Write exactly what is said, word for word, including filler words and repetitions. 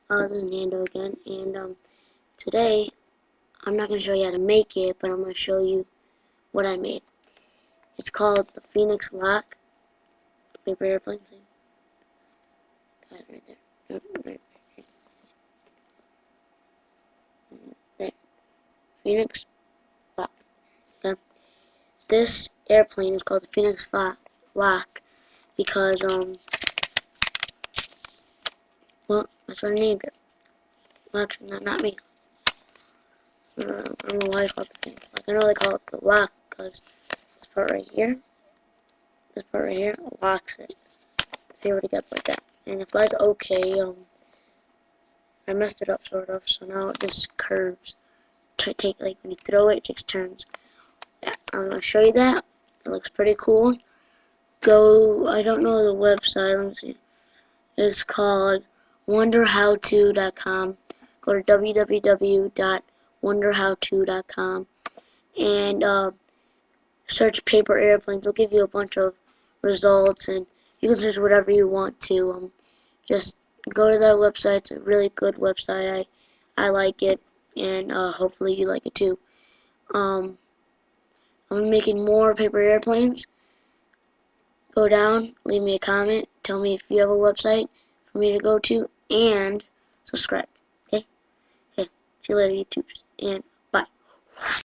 Uh, this is Nando again, and um, today I'm not going to show you how to make it, but I'm going to show you what I made. It's called the Phoenix Lock paper airplane thing. Got it right there. Nope, right there. Phoenix Lock. Okay. This airplane is called the Phoenix Lock because um, well, that's what I named it. Well, actually, not not me. Uh, I don't know why I call it the Phoenix Lock. I know they call it the lock because this part right here, this part right here locks it. They already got like that. And it flies okay. Um, I messed it up sort of, so now it just curves. To take like when you throw it, it takes turns. Yeah, I'm gonna show you that. It looks pretty cool. Go. I don't know the website. Let me see. It's called wonder how to dot com. Go to w w w dot wonder how to dot com and uh, search paper airplanes. It'll give you a bunch of results, and you can search whatever you want to. Um, just go to that website. It's a really good website. I I like it, and uh, hopefully you like it too. Um, I'm making more paper airplanes. Go down, leave me a comment, tell me if you have a website for me to go to, and subscribe. Okay? Okay. See you later, YouTube, and bye.